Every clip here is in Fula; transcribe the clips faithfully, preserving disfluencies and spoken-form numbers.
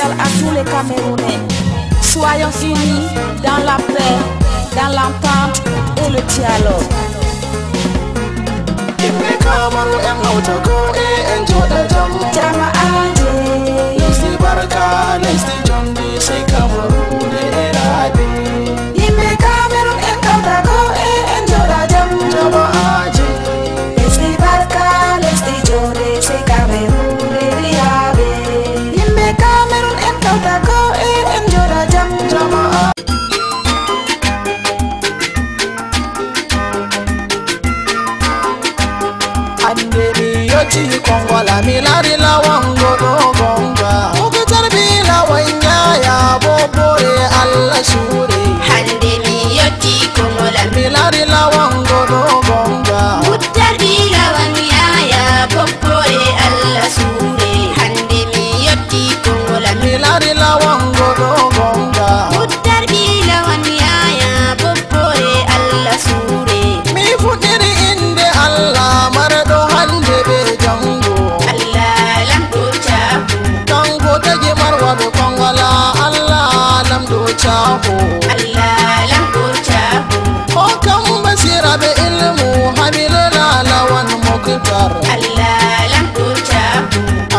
spécial à tous les Camerounais. Soyons unis dans la paix, dans l'entente et le dialogue. Kongola milari la wango do gonga Ukitar bila wanyaya bobore alla sure Hande mi yoti Kongola milari la wango do gonga Ukitar bila wanyaya bobore alla sure Hande mi yoti Kongola milari la wango do gonga Ukitar bila wanyaya bobore alla sure Mi futiri inde alla marado hande be jango Allah lamdo chahu Tango tagi marwa be Kongola Allah lamdo chahu Allah lamdo chahu O kam basira be ilmu hamilala lawan muktar Allah lamdo chahu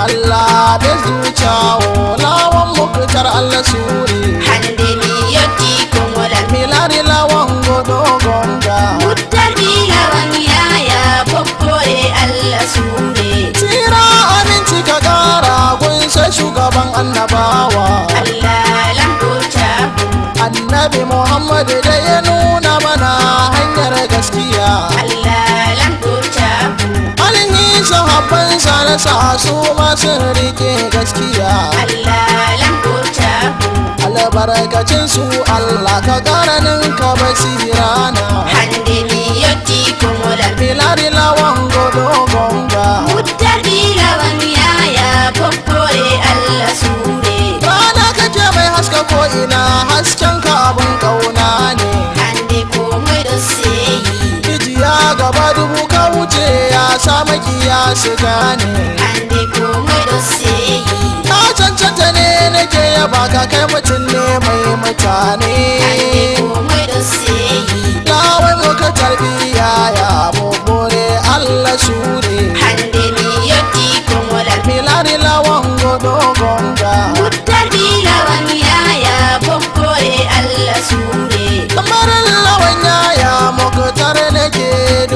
Allah da zuciyawo lawan muktar Allah suri Hande mi yoti Kongola milari lawan godo gonga Ukitar bila wanyaya bobore alla sure tira aminci ka kara gunsa shugaban annabawa Allah lamdo chahu annabi Muhammad da ya nuna mana hanyar gaskiya Allah lamdo chahu alihi sahabban sa na sa su masu rike gaskiya Allah lamdo chahu albarkacin su Allah ka karanin ka basira na Hande mi yoti Kongola milari lawan godo gonga Ukitar bila wanyaya bobore alla sure rana kake mai haska ko ina hasken ka abun kauna ne Hande komai da sai hijiya gaba dubu ka wuce ya sa makiya su gane Hande komai da sai ka cancanta ne nake yaba ka kai mutum ne mai mutane Hande komai da sai lawai muka tarbiya ya bobore Allah shure Hande mi yoti Kongola milari lawan godo gonga Ukitar bila wanyaya bobore alla sure lamarin lawan yaya muktar nake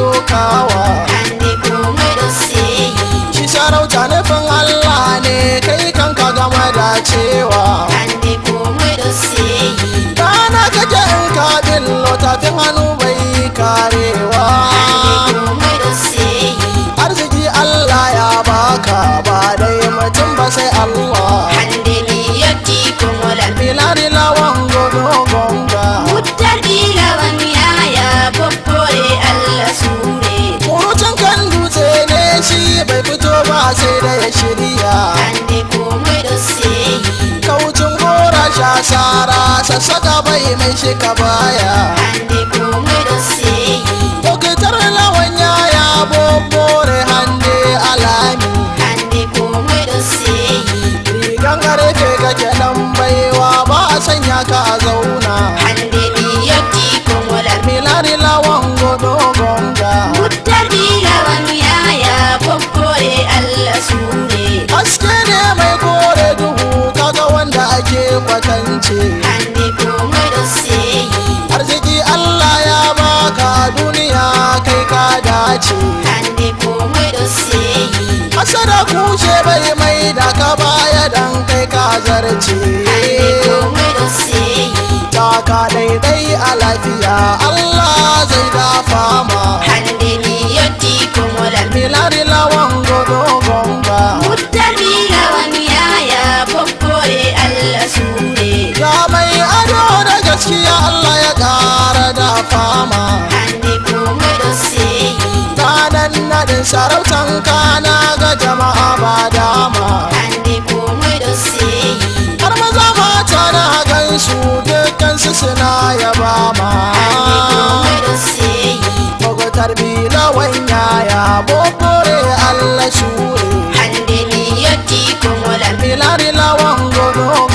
dokawa Hande komai da sai shi sarauta nufin Allah ne kai kanka gama da cewa Hande komai da sai rana kake in ka billo tafin hannu bai karewa Hande komai da sai arziki Allah ya baka ba dai mutum ba sai Allah Hande mi yoti Kongola milari lawan godo gonga Ukitar bila wanyaya bobore alla sure murucin kan dutse ne shi bai fito ba sai da ya shirya Hande komai da sai kaucin gora sha sara sassaka bai mai shika baya Hande komai da sai Dokitar lawan yaya bobore hande alami Hande komai da sai rigan karfe kake dan baiwa ba a sanya ka a zauna Hande mi yoti Kongola milari lawan godo gonga Ukitar bila wanyaya bobore alla sure haske ne mai kore duhu kaga wanda ake kwatance Hande komai da sai arziki Allah ya baka duniya kai ka dace Hande komai da sai hasada kushe bai mai da ka baya dan kai ka zarce Hande komai da sai taka daidai a lafiya Allah zai dafa ma Hande mi yoti Kongola milari lawan godo gonga Ukitar bila wanyaya bobore alla sure ya mai ado da gaskiya Allah ya ƙara da fama Hande komai da sai ranar nadin sarautan kana ga jama'a ba dama Hande komai da sai har maza mata na gansu dukkansu suna yaba ma Hande komai da sai Dokitar bila wanyaya bobore Allah shure Hande mi yoti Kongola milari lawan godo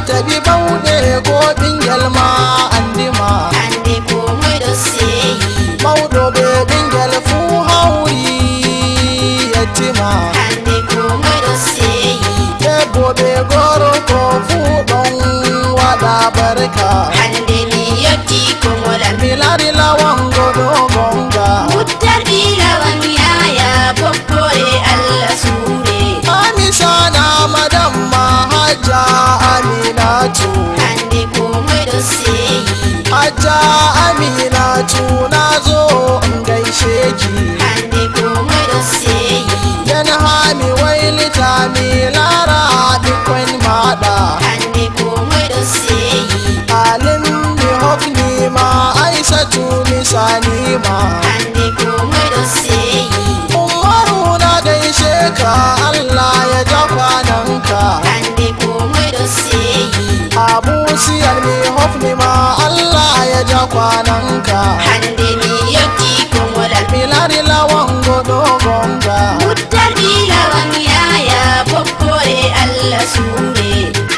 tabi bauɗe ko ɓingel ma andima hande komoi ɗo seyi mawɗo be ɓingel fuu hawri yettima hande komoi ɗo seyi debbo be gorko fuu ɗon waɗa barka hande mi yotti komoɗam mi lari lawango ɗo gonga muttarɗi lawan yaya boppore Allah suure amisana madamma hajja aminatu hande komoi ɗo seyi hajja aminatu nazo in gaishe ki hande komoi ɗo seyi yan hami wailita mi lara ɓikkon maɗa hande komoi ɗo seyi alim mi hofni ma aisatu mi sanima hande komoi ɗo seyi umaru na gaishe ka Allah ya ja kwananka hande komoi ɗo seyi abu siyar mi hofni ma Allah ya ja kwananka hande mi yotti komoɗam mi lari lawango ɗo gonga muttarɗi lawan yaya boppore Allah suure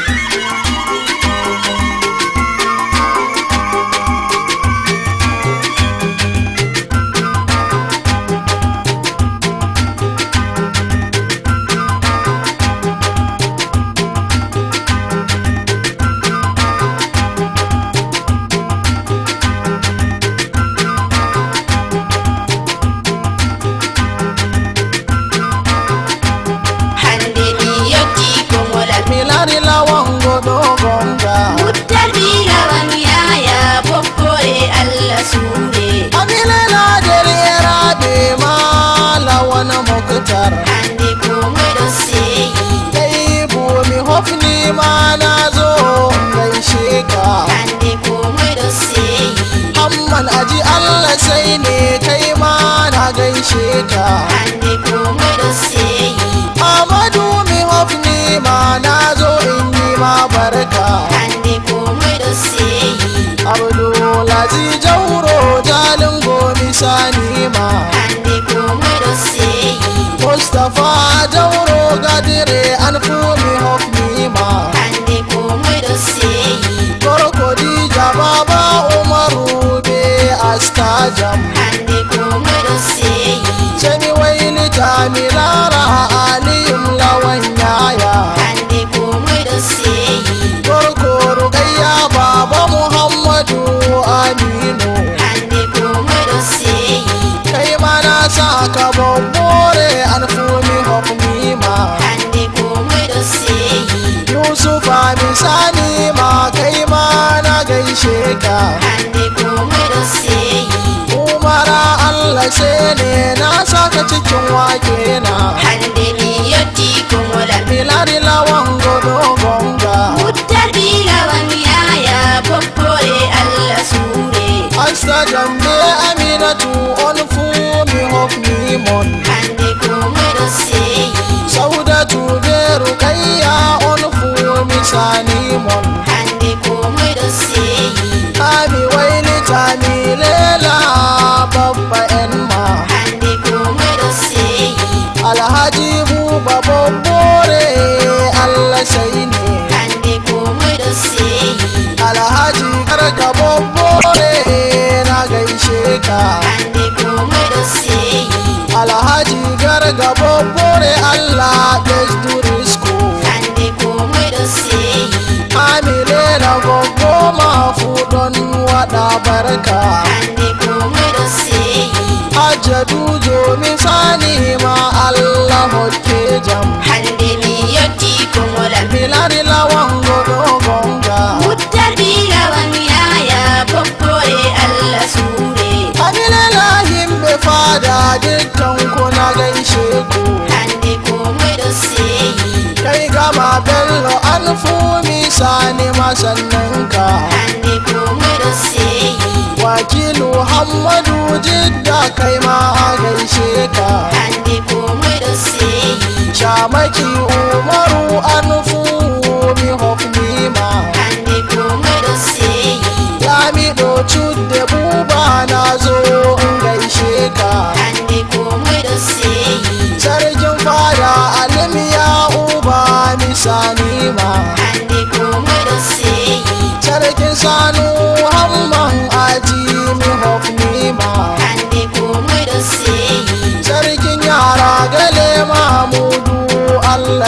hande mi yotti komoɗam mi lari lawango ɗo gonga muttarɗi lawan yaya boppore Allah suure amilela dereraɓe ma lawana moktar hande komoi ɗo seyi ɗaybu mi hofni ma nazo gaishe ka hande komoi ɗo seyi hamman aji Allah sai ne kai ma na gaishe ka hande komoi ɗo seyi Amadu mi hofni ma nazo in yi ma barka hande komoi ɗo seyi Abdulazi Jauro Jalingo mi sani ma hande komoi ɗo seyi Mustapha Jauro Gadire an fu mi hofni ma hande komoi ɗo seyi Gorkodija Baba Umaru be Astajam hande komoi ɗo seyi Sani wailita mi lara aliyum lawan yaya hande komoi ɗo seyi Gorko Rukayya Baba Muhammadu Aminu hande komoi ɗo seyi kai mana saka bobbore an fumi hofni ma hande komoi ɗo seyi Yusufa mi sani ma kai mana gaishe ka hande komoi ɗo seyi Umara Allah sai ne na saka cikin wake na hande mi yotti komoɗam milari lawango ɗo gonga muttarɗi lawan yaya boppore Allah suure Asta jambe Aminatu on fumi hofni mon hande komoi ɗo seyi Saudatu be Rukayya on fumi sani mon hande komoi ɗo seyi Ami wailita mi lela babba en ma hande komoi ɗo seyi Alhaji Buba bobbore Allah sai ne hande komoi ɗo seyi Alhaji Garga bobbore na gaishe ka hande komoi ɗo seyi Alhaji Garga bobbore Allah ɓesdu risku hande komoi ɗo seyi Ami lela goggo ma fu ɗon waɗa barka hande komoi ɗo seyi Hajjadu jomi sani ma Allah hokke jam hande mi yotti komoɗam milari lawango ɗo gonga muttarɗi lawan yaya boppore Allah suure amilela himɓe fada dukkan kuna gaishe ku hande komoi ɗo seyi kai gama bello an fumi sani masannanka hande komoi ɗo seyi wakilu Hammadu jidda kai ma a gaishe ka hande komoi ɗo seyi shamaki Umaru an fumi hofni ma hande komoi ɗo seyi lamiɗo cudde buba na zo in gaishe ka hande komoi ɗo seyi sarkin fada alimiya uba misani ma hande komoi ɗo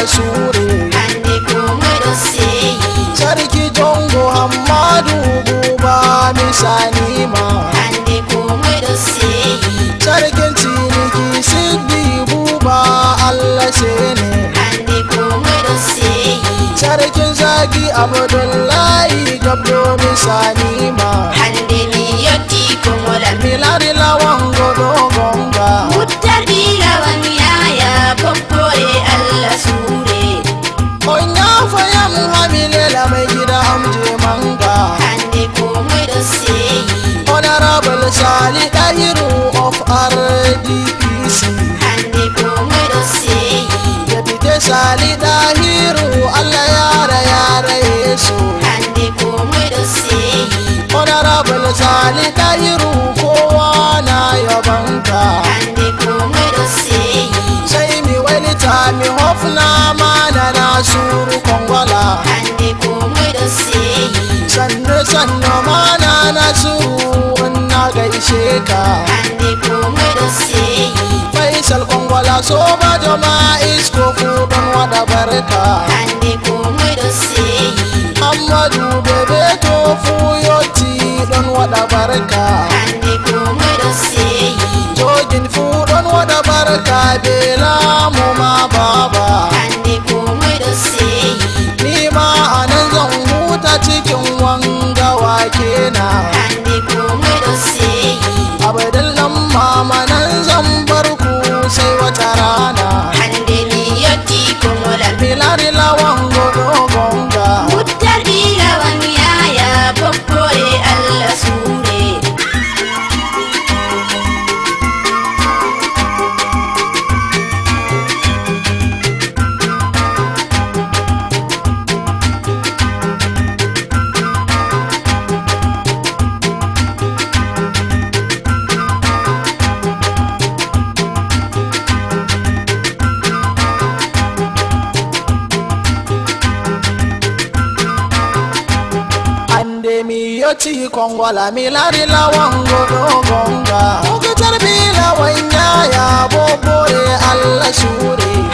Allah sure hande komai do seyi sarki jongo Hamadu buba misani ma hande komai do seyi sarkin ciniki siddi buba Allah sene hande komai do seyi sarkin zagi Abdullahi gabdo misani ma hande mi yotti komola milari lawan godo gonga muttabi lawan yaya poppore Allah sure onya fayam hamile la mai gida amje manga hande komai do seyi honorable Sali Dahiru of R D P C hande komai do seyi Deputy Sali Dahiru Allah yara yara Yesu hande komai do seyi honorable Sali Dahiru kowa na yabanka hande komai do seyi sai mi wani tami hofna mana na suru kongwala hande komai do seyi sannu sannu mana na suru na gaishe ka hande komai do seyi Faisal kongwala so ba jama'a isko fudon wada barka hande komai do seyi Amadu bebe to fuyoti don wada barka hande komai do seyi jogin fudon wada barka bela mu ma baba hande komai do seyi ni ma anan zan huta cikin wanga wake na hande komai do seyi abadal nan mama nan zan bar ku sai wata rana hande mi yotti komola milari lawan godo gonga muttabi lawan yaya poppore Allah sure ande mi yoti kongwala milari lawan godo gonga muke tarbi lawan yaya bobore Allah sure